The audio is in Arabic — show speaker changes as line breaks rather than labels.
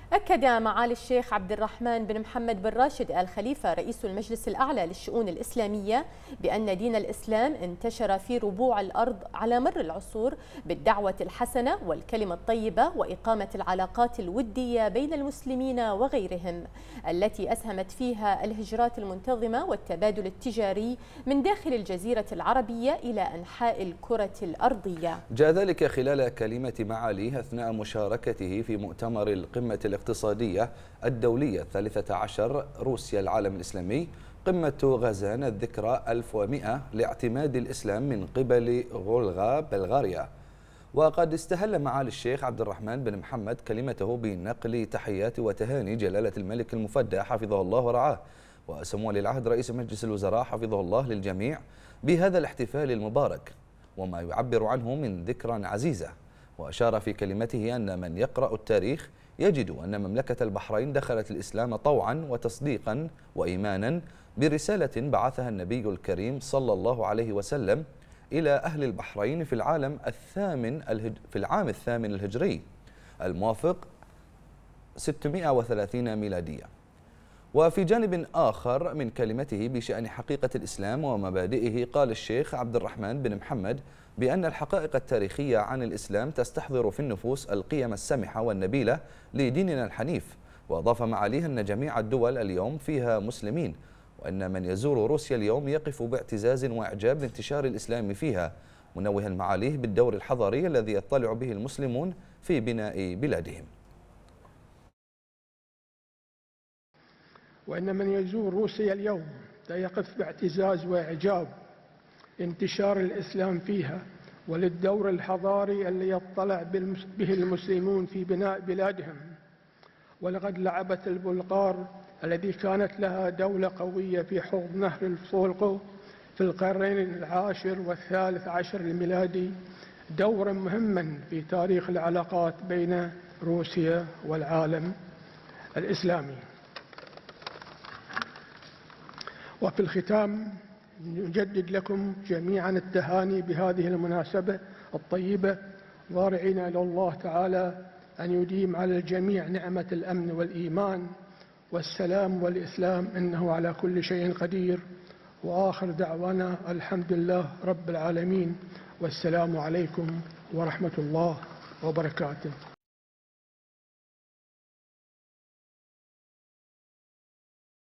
أكد معالي الشيخ عبد الرحمن بن محمد بن راشد آل خليفة رئيس المجلس الأعلى للشؤون الإسلامية بأن دين الإسلام انتشر في ربوع الأرض على مر العصور بالدعوة الحسنة والكلمة الطيبة وإقامة العلاقات الودية بين المسلمين وغيرهم التي أسهمت فيها الهجرات المنتظمة والتبادل التجاري من داخل الجزيرة العربية إلى أنحاء الكرة الأرضية.
جاء ذلك خلال كلمة معاليه أثناء مشاركته في مؤتمر القمة الاقتصادية الدولية 13 روسيا العالم الإسلامي قمة غازان الذكرى 1100 لاعتماد الإسلام من قبل غولغا بلغاريا. وقد استهل معالي الشيخ عبد الرحمن بن محمد كلمته بنقل تحيات وتهاني جلالة الملك المفدى حفظه الله ورعاه وسمو ولي العهد رئيس مجلس الوزراء حفظه الله للجميع بهذا الاحتفال المبارك وما يعبر عنه من ذكرى عزيزة. وأشار في كلمته أن من يقرأ التاريخ يجد أن مملكة البحرين دخلت الإسلام طوعا وتصديقا وإيمانا برسالة بعثها النبي الكريم صلى الله عليه وسلم إلى أهل البحرين في العام الثامن الهجري الموافق 630 ميلادية. وفي جانب آخر من كلمته بشأن حقيقة الإسلام ومبادئه قال الشيخ عبد الرحمن بن محمد بأن الحقائق التاريخية عن الإسلام تستحضر في النفوس القيم السمحة والنبيلة لديننا الحنيف. وأضاف معاليه أن جميع الدول اليوم فيها مسلمين وأن من يزور روسيا اليوم يقف باعتزاز وإعجاب لانتشار الإسلام فيها، منوها معاليه بالدور الحضاري الذي يطلع به المسلمون في بناء بلادهم.
وأن من يزور روسيا اليوم يقف باعتزاز وإعجاب انتشار الإسلام فيها وللدور الحضاري اللي يطلع به المسلمون في بناء بلادهم. ولقد لعبت البلغار التي كانت لها دولة قوية في حوض نهر الفولغو في القرنين العاشر والثالث عشر الميلادي دورا مهما في تاريخ العلاقات بين روسيا والعالم الإسلامي. وفي الختام نجدد لكم جميعا التهاني بهذه المناسبة الطيبة ضارعين إلى الله تعالى أن يديم على الجميع نعمة الأمن والإيمان والسلام والإسلام إنه على كل شيء قدير. وآخر دعوانا الحمد لله رب العالمين والسلام عليكم ورحمة الله وبركاته.